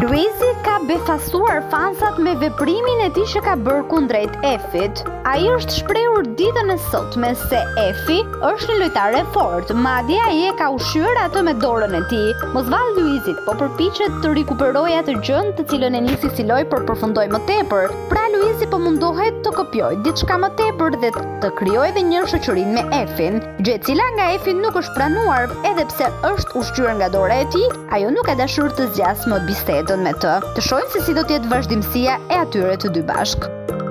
Luizi ka befasuar fansat me veprimin e tij që ka bërë kundrejt Efit. Ai është shprehur ditën e sotme se Efi është një lojtar e fortë, madje ai e ka ushqyer atë me dorën e tij. Mosvall Luizit po përpiqet të rikuperojë atë gjën të cilën e nisi si lojë për përfundoi më tepër. Pra Luizi po mundohet të kopjojë diçka më tepër dhe të krijojë edhe një shoqërinë me Efin, gjë e cila nga Efi nuk është pranuar, edhe pse është ushqyer nga dora e tij, ajo nuk ka dashur të zgjasë më bisedën me të. Të shohim se si do të jetë vazhdimësia e atyre të dy bashkë.